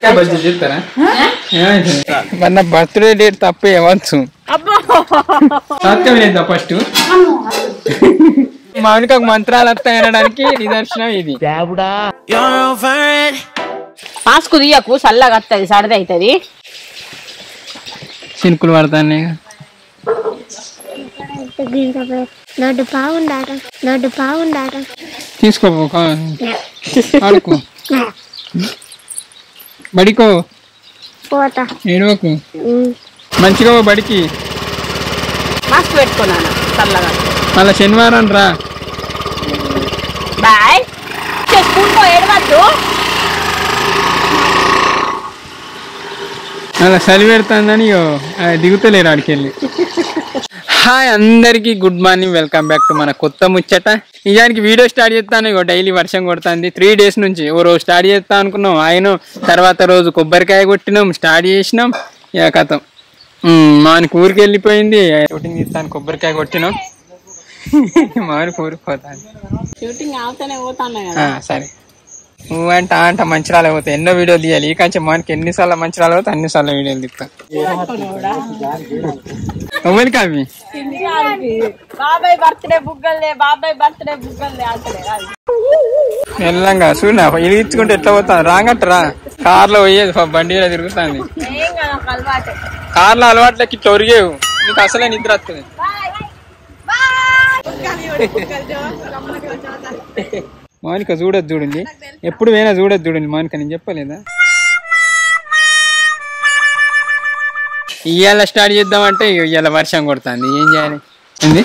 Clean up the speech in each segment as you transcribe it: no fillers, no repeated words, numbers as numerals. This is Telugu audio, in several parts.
మన బర్త్డే డేట్ తప్ప ఇవ్వచ్చు ఫస్ట్ మామిడికి ఒక మంత్రాలు వస్తాయి అనడానికి నిదర్శనం ఇది. మాస్కు తీయకు చల్లగా వస్తుంది సర్ది అవుతుంది. చినుకులు పడతాయి తీసుకో ఆడుకో బడికో ఏడవకు మంచిగా బడికి మాస్క్ పెట్టుకున్నాను చల్లగా. మళ్ళా శనివారం రా. బాయ్ చేసుకుంటూ ఏడవద్దు. అలా చలి పెడుతుందని దిగుతలేరు ఆడికి వెళ్ళి. హాయ్ అందరికి good morning, welcome back to మన కొత్త ముచ్చట. నిజానికి వీడియో స్టార్ట్ చేస్తాను ఇగో డైలీ వర్షం కొడుతుంది 3 days నుంచి. ఓ రోజు స్టార్ట్ చేస్తా అనుకున్నాం ఆయన, తర్వాత రోజు కొబ్బరికాయ కొట్టినాం, స్టార్ట్ చేసినాం, ఇక కథం మానికి ఊరికి వెళ్ళిపోయింది. షూటింగ్ తీస్తాను కొబ్బరికాయ కొట్టినాం, మానికి ఊరికి పోతాను. షూటింగ్ అవుతానే పోతాను. సరే నువ్వంట అంట మంచిరాలు పోతాయి, ఎన్నో వీడియోలు తీయాలి. ఈ కంచె మనకి ఎన్నిసార్లు మంచిరాలు పోతే అన్నిసార్లు వీడియోలు తీస్తాను. ఎవరికి అవి బాబాయ్ బర్త్డే బుగ్గలే, బాబాయ్ బర్త్డే బుగ్గలే మెల్లంగా చూడ ఇరిగించుకుంటే ఎట్లా పోతాను. రాగట్టరా కార్లో పోయేది, బండి మీద తిరుగుతాంది. కార్లో అలవాట్లకి ఇట్లా ఒరిగేవు, నీకు అసలే నిద్ర వస్తుంది. మౌనిక చూడొద్దు, చూడండి ఎప్పుడు పోయినా చూడొద్దు, చూడండి మౌనిక నేను చెప్పలేదా. ఇవాళ స్టార్ట్ చేద్దామంటే ఇవాళ వర్షం కొడుతుంది, ఏం చేయాలి ఏంది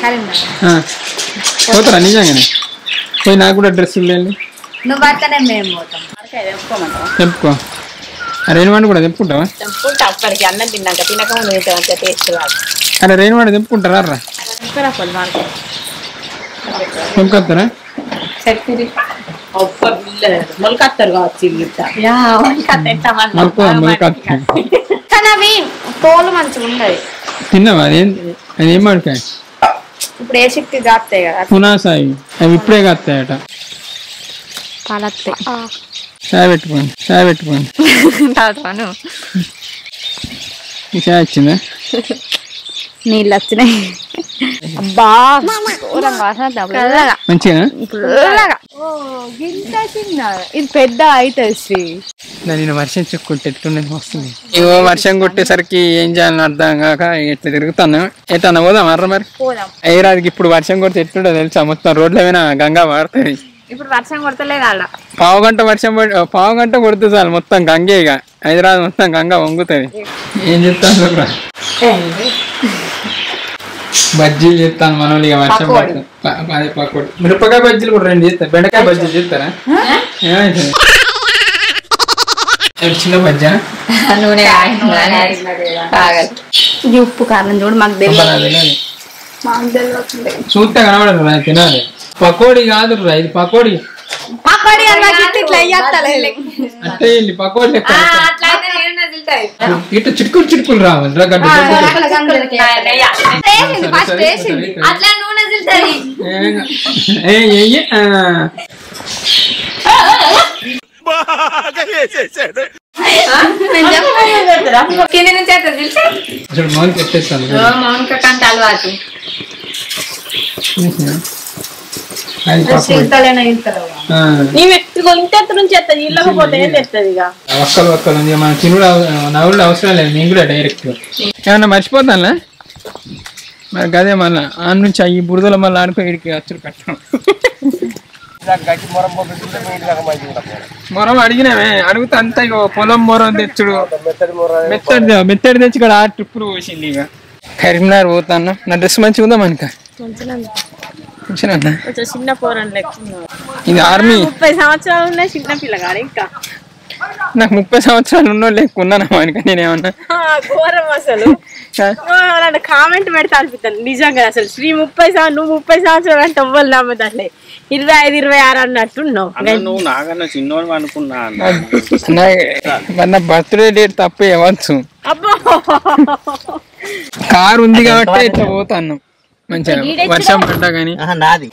పోతారా నిజంగానే పోయి. నాకు కూడా డ్రెస్సులు లేండి, తెంపుకో. రేణువాడిని కూడా తెంపుకుంటావా? అన్నం తిన్నాక తినక అరే రేణువాడి తెంపుకుంటారా? రా తెంపుకొస్తారా? మొలకత్తారు కావచ్చు, తోలు మంచిగా ఉండదు. తిన్నావా? అదేం మాడికాయ ఇప్పుడు ఏ శక్తి కాస్తాయి కదా పునాసాయి, అవి ఇప్పుడే కాస్తాయట. చాయ్ పెట్టుకోండి, చాయ్ పెట్టుకోండి. చాయ్ వచ్చిందా? నీళ్ళు వచ్చినాయి. అబ్బా మంచిగా ఇది పెద్ద అవుతుంది. నేను వర్షం చుక్కుంటే ఎట్లుండేది వస్తుంది. ఇగో వర్షం కొట్టేసరికి ఏం చేయాలని అర్థం కాక ఎట్లా తిరుగుతాను. ఎట్లా పోదాం అర్ర మరి అయ్యరాదికి. ఇప్పుడు వర్షం కొడితే ఎట్లుంటో తెలుసా, మొత్తం రోడ్ల మీద గంగా మారుతుంది. ఇప్పుడు వర్షం కొడతలేదు అలా పావుగంట వర్షం పావుగంట కొడుతూ చాలు మొత్తం గంగే. ఇక హైదరాబాద్ మొత్తం గంగ వంగుతుంది. ఏం చెప్తాను బజ్జీలు చేస్తాను మనోళ్ళు. ఇక వర్షం అదే పకోడి, మిరపకాయ బజ్జీలు కూడా 2 చేస్తాను. బెండకాయ బజ్జీలు చేస్తారా? ఏమైతే చిన్న బజ్జా నూనె ఉప్పు కారం చూడు మాకు చూస్తే కనబడదు, తినాలి. పకోడీ కాదు రా ఇది, పకోడీ అంటే పకోడీ ఇట్లా చిటుకులు చిటుకులు రావాలి. మౌనికి ఎట్టేస్తాను. ఒక్కలు ఒక్కలు మన తినుడు నవ్వులు అవసరం లేదు, నేను కూడా డైరెక్ట్ ఏమన్నా మర్చిపోతానులే మరి. అదే మళ్ళా ఆ నుంచి ఈ బురదలో మళ్ళీ ఆడుకో ఇడికి అచ్చులు కట్టడం. మొరం అడిగినామే, అడుగుతా అంతా ఇక పొలం మొరం తెచ్చుడు, మెత్తడి తెచ్చి ఇక్కడ 6 ట్రిప్పులు పోసింది. ఇక కరీంనగర్ పోతాను. నా డ్రెస్ మంచిగా ఉందా మనక? చిన్న పోరన్ లెక్క. ఇది ఆర్మీ. 30 సంవత్సరాలు ఉన్నాయి చిన్న పిల్లగాడు. ఇంకా నాకు 30 సంవత్సరాలు ఉన్నో లేకున్నానా మనక? నేనేమన్నా ఘోరం అసలు. కామెంట్ పెడతా అనిపిస్తాను నిజంగా. అసలు శ్రీ 30 నువ్వు 30 సంవత్సరాలు అంటే ఎవ్వరు నమ్మదాలే. 25, 26 అన్నట్టున్నావు. నువ్వు నాకన్నా చిన్నోడు అనుకున్నా. మన బర్త్డే డేట్ తప్ప ఇవ్వచ్చు. అబ్బో కారు ఉంది కాబట్టి ఇట్లా పోతాను మంచిగా. వర్షం పడ్డా కానీ నాది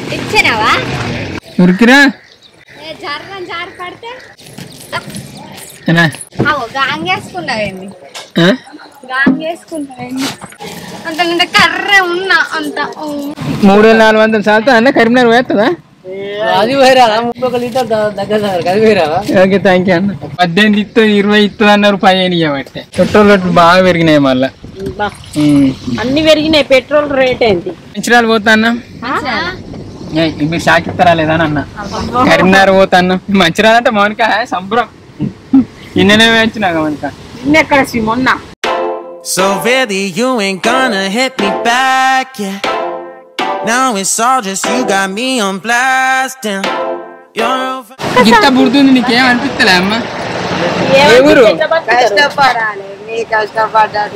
ఉరికిరా $300-400 శాతం అన్న కరీంనగర్ పోతుందా? అది పోయిరా 30 లీటర్ దగ్గర అది పోయిరా. ఓకే థ్యాంక్ యూ అన్న. 18 ఇస్తుంది 20 ఇస్తుంది అన్నారు 15 ఇవ్వబట్టే. పెట్రోల్ రేట్లు బాగా పెరిగినాయి మళ్ళా. అన్ని పెరిగినాయి. పెట్రోల్ రేట్ ఏంటి? మంచిర్యాల పోతా అన్న మీరు షాక్ ఇస్తారా లేదా అని అన్న. కరీంనగర్ పోతా అన్న. మంచిర్యాల అంటే మౌనిక సంబరం. నిన్ననే వచ్చినాక మౌనిక నిన్నెక్కడ మొన్న. So really you ain't gonna hit me back, yeah. Now it's all just you got me on blast, damn. గిట్ట పుడుతుంది నీకేం అనిపిస్తలే అమ్మ? ఏ ఊరు? కష్టపడాలి మీ కష్టపడ్డాడు.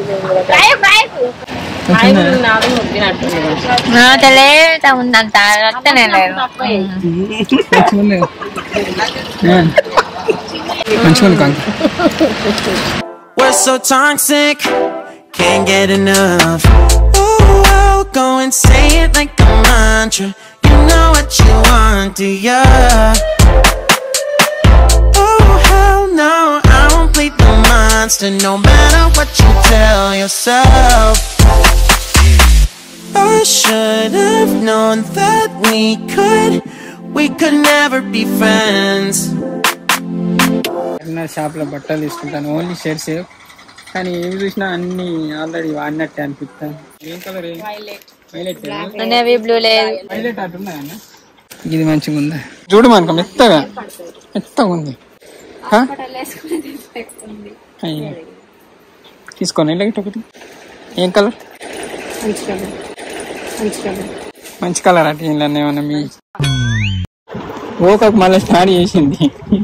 We're so toxic, can't get enough. Ooh, I'll go and say it like a mantra. You know what you want, do ya? Oh hell no, I won't play the monster, no matter what you tell yourself. I should have known that we could never be friends. Shop లో బట్టలు తీసుకుంటాను ఓన్లీ షర్ట్స్. కానీ ఏవి చూసినా అన్ని ఆల్రెడీ వాడినట్టే అనిపిస్తాను. ఏం కలర్? వైలెట్ అట్టున్నాయి అన్న. ఇది మంచిగా ఉందా చూడు మనకు మెత్తగా ఉంది. తీసుకోండి లైట్ ఒకటి. ఏం కలర్? మంచి కలర్ అటు ఏమన్నా మీ ఓక మళ్ళీ స్టార్ట్ చేసింది.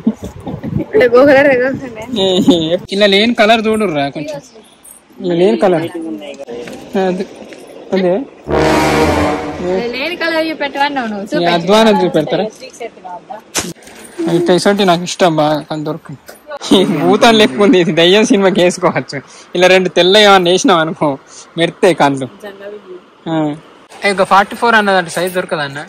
ఇలా లేని కలర్ చూడుర్రా కొంచెం. ఇలా లేని కలర్ అదే అధ్వానం చూపెడతారా? ఇటువంటి నాకు ఇష్టం బాగా. కానీ దొరుకుతుంది భూతాలు లేకపోతే ఇది దయ్యం సినిమాకి వేసుకోవచ్చు. ఇలా 2 తెల్ల ఏమన్నా వేసినాం అనుకో మెరుతాయి కళ్ళు. ఇంకా 44 అన్నదంట సైజ్ దొరకదా అన్న?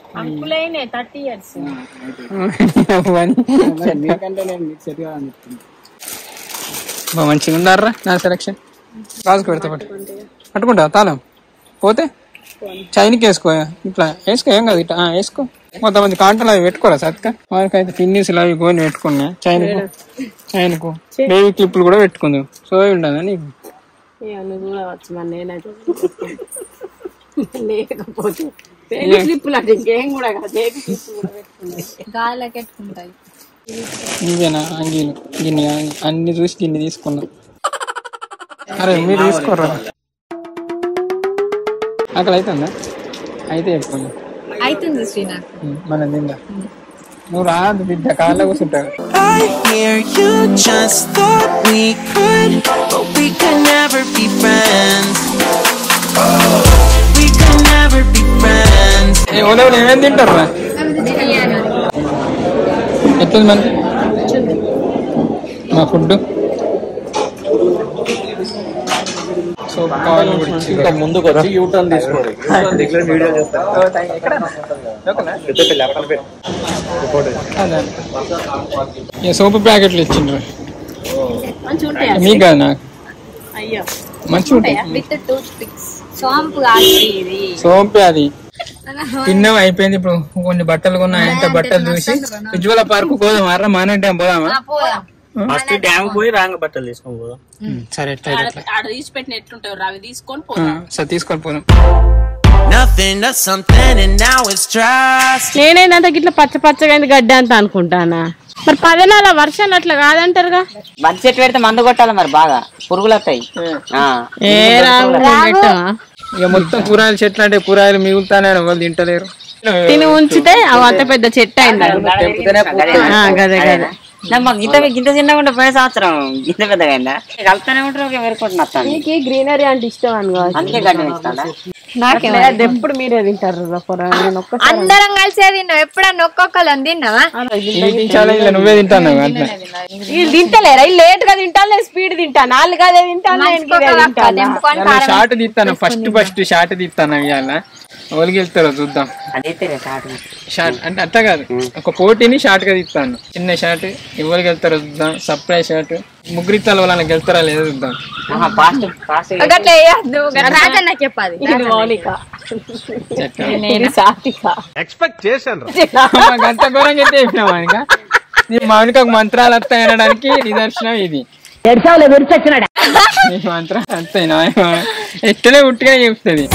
మంచిగా ఉన్నారా నా సెలక్షన్? రాజుకు పెడతా పట్టుకుంటా తాళం పోతే చైన్కి వేసుకో. ఇట్లా వేసుకో ఏం కాదు. ఇట్లా వేసుకో. కొంతమంది కాంటలు అవి పెట్టుకోరా సత్కా. మనకైతే పిన్నీసులు అవి కొని పెట్టుకున్నా. చైన్కు బేబీ క్లిప్లు కూడా పెట్టుకుంది. సో ఉండదా నీకు? ఇవేనా అంగీలు? గిన్ని అన్ని చూసి గిన్ని తీసుకున్నా. అరే మీరు తీసుకోరా. అక్కడ అవుతుందా? అయితే చెప్పుకోండి. మన నిండా నువ్వు రాదు బిడ్డ కాళ్ళ కూర్చుంటావు. ఏమేమి తింటారు? ఎట్లుంది మనకి మా ఫుడ్? ముందుకు వచ్చి యూటర్న్ తీసుకోండి. సోపు ప్యాకెట్లు ఇచ్చిండ్రు మీకు కాదు నాకు. మంచిగా ఉంటాయి సోంపు. అది తిన్నాం అయిపోయింది. ఇప్పుడు కొన్ని బట్టలు కొన్నా. ఎంత బట్టలు చూసి ఉజ్వల పార్క్ పోదాం. అర్ర మానే డ్యామ్ పోదామా? ఫస్ట్ డ్యామ్ పోయి రాంగ బట్టలు తీసుకొని పోదాం. సరే తీసుకొని పోదాం. నేనేందంటే గిట్లా పచ్చగా గడ్డ అంత అనుకుంటానా. మరి 10 నెలల వర్షాలు అట్లా కాదంటారుగా. మంచి చెట్టు పెడితే మందు కొట్టాలి మరి బాగా పురుగులు వస్తాయి. ఇక మొత్తం కూరగాయల చెట్లు అంటే కూరగాయలు మిగులుతానే వాళ్ళు తింటలేరు. తిని ఉంచితే అంత పెద్ద చెట్టు అయింది. గింత చిన్నగా ఉంటే పోయిన సంవత్సరం గింత పెద్దగా అయిందా? కలుపుతానే ఉంటారు వేరుకుంటున్నా. గ్రీనరీ అంటే ఇష్టం అని అందుకే గడ్డ ఎప్పుడు మీరే తింటారు? అందరం కలిసే తిన్నాం. ఎప్పుడన్నా ఒక్కొక్కరు తిన్నావా? నువ్వే తింటాను. తింటలేరా? లేట్ గా తింటాను, స్పీడ్ తింటాను. 4 గదే తింటాను. షార్ట్ తీస్తాను. ఫస్ట్ షార్ట్ తీస్తాను. ఇవాళ ఎవరికి వెళ్తారో చూద్దాం. అదైతే షార్ట్ అంటే అట్లా కాదు, ఒక పోటీని షార్ట్ గా తీస్తాను. చిన్న షార్ట్ ఎవరికి వెళ్తారో చూద్దాం. సర్ప్రైజ్ షార్ట్ ముగ్గురి తల వాళ్ళకి వెళ్తారా లేదో చూద్దాం. చెప్పాలి ఎక్స్పెక్ట్ చేశాను. అంత ఘోరంగా అయితే చెప్పినామా ఇంకా మౌనికకు మంత్రాలు వస్తాయి అనడానికి నిదర్శనం ఇది. మంత్రాలు వస్తాయి ఎట్టనే ఉట్టిగా చెప్తుంది.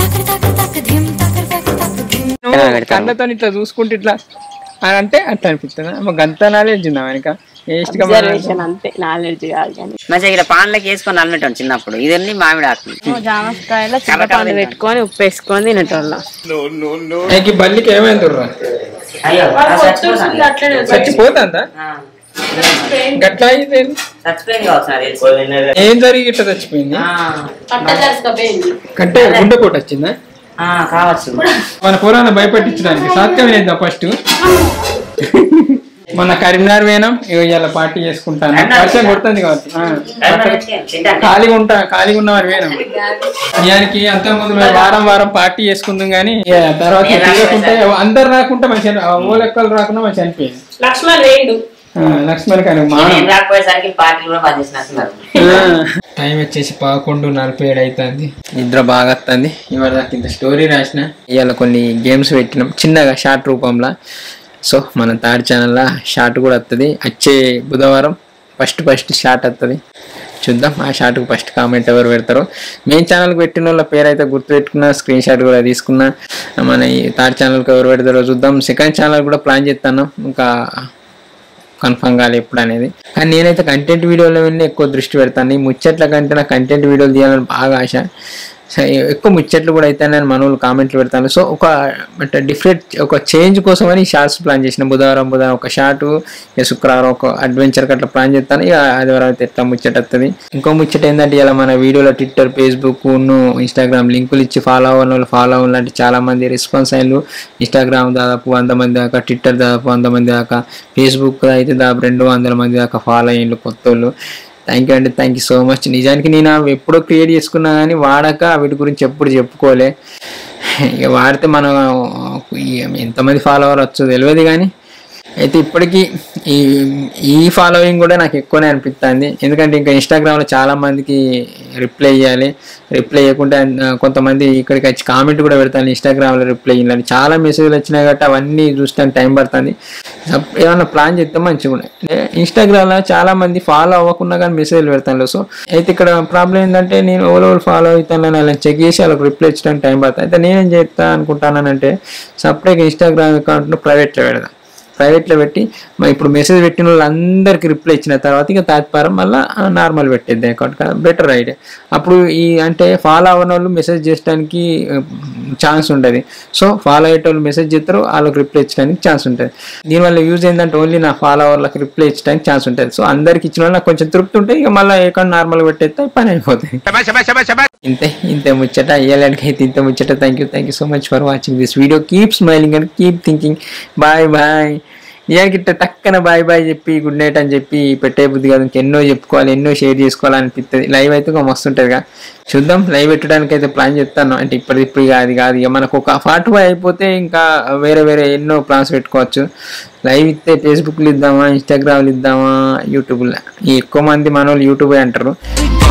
కళ్ళతో ఇట్లా చూసుకుంటే ఇట్లా అని అంటే అట్లా అనిపిస్తుంది. గంత నాలెడ్జ్ ఉందా వెనక అంతే నాలెడ్జ్ కాదు కానీ మంచిగా ఇక్కడ పాన్లకి వేసుకొని అన్నట్టు చిన్నప్పుడు. ఇదన్నీ మామిడి ఆకు జామకాయలో చింతపండు పెట్టుకొని ఉప్పు వేసుకొని తినేటోళ్ళం. బల్లికి ఏమైంది చచ్చిపోతుందా? గట్లా అయితే ఏం జరిగి ఇట్లా చచ్చిపోయింది? కంటే గుండెపోటు వచ్చిందా? కావచ్చు. మన పురాణ భయపెట్టించడానికి సాధ్యం లేదా? ఫస్ట్ మన కరీంనగర్ వేనం ఇవాళ పార్టీ చేసుకుంటాను. వర్షం కొడుతుంది కాబట్టి ఖాళీగా ఉన్నవారు వేనం. దానికి అంతకుముందు వారం వారం పార్టీ చేసుకుందాం కానీ తర్వాత తిరగకుంటే అందరు రాకుండా మంచిగా ఓ లెక్కలు రాకుండా మంచి అనిపోయింది. లక్ష్మణ్ కానీ టైం వచ్చేసి 11:47 అవుతుంది. నిద్ర బాగా వస్తుంది. ఇవాళ దాకా ఇంత స్టోరీ రాసిన. ఇవాళ కొన్ని గేమ్స్ పెట్టినాం చిన్నగా షార్ట్ రూపంలో. సో మన థర్డ్ ఛానల్లో షార్ట్ కూడా వస్తుంది. వచ్చే బుధవారం ఫస్ట్ షార్ట్ వస్తుంది. చూద్దాం ఆ షార్ట్కి ఫస్ట్ కామెంట్ ఎవరు పెడతారో. మెయిన్ ఛానల్కి పెట్టిన వాళ్ళ పేరు అయితే గుర్తుపెట్టుకున్నా, స్క్రీన్ షాట్ కూడా తీసుకున్నా. మన ఈ థర్డ్ ఛానల్కి ఎవరు పెడతారో చూద్దాం. సెకండ్ ఛానల్ కూడా ప్లాన్ చేస్తాను, ఇంకా కన్ఫర్మ్ కాలే ఎప్పుడు అనేది. కానీ నేనైతే కంటెంట్ వీడియోలో వెళ్ళి ఎక్కువ దృష్టి పెడతాను. ఈ ముచ్చట్ల కంటే నాకు కంటెంట్ వీడియోలు తీయాలని బాగా ఆశ. ఎక్కువ ముచ్చట్లు కూడా అయితే నేను మన వాళ్ళు కామెంట్లు పెడతాను. సో ఒక డిఫరెంట్ ఒక చేంజ్ కోసం అని షార్ట్స్ ప్లాన్ చేసిన. బుధవారం ఒక షార్ట్, శుక్రవారం ఒక అడ్వెంచర్కి అట్లా ప్లాన్ చేస్తాను. ఇక ఆదివారం అయితే ఎట్లా ముచ్చట వస్తుంది. ఇంకో ముచ్చట ఏంటంటే ఇలా మన వీడియోలో ట్విట్టర్, ఫేస్బుక్, ఇన్స్టాగ్రామ్ లింకులు ఇచ్చి ఫాలో అవ్వని వాళ్ళు ఫాలో అవ్వాలంటే చాలా మంది రెస్పాన్స్ అయ్యారు. ఇన్స్టాగ్రామ్ దాదాపు 100 మంది దాకా, ట్విట్టర్ దాదాపు 100 మంది దాకా, ఫేస్బుక్ అయితే దాదాపు 200 మంది దాకా ఫాలో అయ్యిండు కొత్త వాళ్ళు. థ్యాంక్ యూ అండి, థ్యాంక్ యూ సో మచ్. నిజానికి నేను అవి ఎప్పుడో క్రియేట్ చేసుకున్నా కానీ వాడాక వీటి గురించి ఎప్పుడు చెప్పుకోలే. ఇక వాడితే మనం ఎంతమంది ఫాలోవర్ వచ్చో తెలియదు కానీ అయితే ఇప్పటికీ ఈ ఫాలోయింగ్ కూడా నాకు ఎక్కువనే అనిపిస్తుంది. ఎందుకంటే ఇంకా ఇన్స్టాగ్రామ్లో చాలామందికి రిప్లై ఇవ్వాలి. రిప్లై ఇవ్వకుండా కొంతమంది ఇక్కడికి వచ్చి కామెంట్ కూడా పెడతాను ఇన్స్టాగ్రామ్లో రిప్లై ఇవ్వాలి. చాలా మెసేజ్లు వచ్చినాయి కాబట్టి అవన్నీ చూస్తాను టైం పడుతుంది. ఏమన్నా ప్లాన్ చేస్తే మంచిగా ఉన్నాయి. ఇన్స్టాగ్రామ్లో చాలామంది ఫాలో అవ్వకుండా కానీ మెసేజ్లు పెడతాను. సో అయితే ఇక్కడ ప్రాబ్లం ఏంటంటే నేను ఎవరెవరు ఫాలో అవుతాను అలా చెక్ చేసి వాళ్ళకి రిప్లై ఇచ్చడానికి టైం పడుతుంది. అయితే నేనేం చేస్తాను అనుకుంటానంటే సపరేట్గా ఇన్స్టాగ్రామ్ అకౌంట్ను ప్రైవేట్లో పెడదాం. ప్రైవేట్లో పెట్టి ఇప్పుడు మెసేజ్ పెట్టిన వాళ్ళందరికీ రిప్లై ఇచ్చిన తర్వాత ఇక తాత్పరం మళ్ళీ నార్మల్ పెట్టేద్ది అకౌంట్. Better idea. అప్పుడు ఈ అంటే ఫాలో అవ్వని వాళ్ళు మెసేజ్ చేయడానికి ఛాన్స్ ఉంటుంది. సో ఫాలో అయ్యేటోళ్ళు మెసేజ్ చేస్తారు, వాళ్ళకి రిప్లై ఇచ్చడానికి ఛాన్స్ ఉంటుంది. దీనివల్ల యూజ్ ఏంటంటే ఓన్లీ నా ఫాలో అవర్లకు రిప్లై ఇచ్చడానికి ఛాన్స్ ఉంటుంది. సో అందరికి ఇచ్చిన వాళ్ళు నాకు కొంచెం తృప్తి ఉంటుంది. ఇక మళ్ళీ అకౌంట్ నార్మల్గా పెట్టేస్తే పని అయిపోతుంది. ఇంతే ముచ్చట అయ్యేలాంటికి అయితే ఇంత ముచ్చట. Thank you so much for watching this video. Keep smiling and keep thinking. Bye. ఇయాకి ఇట్లా టక్కన బాయ్ చెప్పి గుడ్ నైట్ అని చెప్పి పెట్టే బుద్ధి కాదు. ఇంకెన్నో చెప్పుకోవాలి, ఎన్నో షేర్ చేసుకోవాలనిపిస్తుంది. లైవ్ అయితే ఒక మస్తు ఉంటుందిగా. చూద్దాం, లైవ్ పెట్టడానికి అయితే ప్లాన్ చెప్తాను. అంటే ఇప్పుడు కాదు ఇక మనకు ఒక 45 అయిపోతే ఇంకా వేరే ఎన్నో ప్లాన్స్ పెట్టుకోవచ్చు. లైవ్ ఇస్తే ఫేస్బుక్లో ఇద్దామా, ఇన్స్టాగ్రామ్లో ఇద్దామా, యూట్యూబ్లో. ఎక్కువ మంది మన వాళ్ళు యూట్యూబే అంటారు.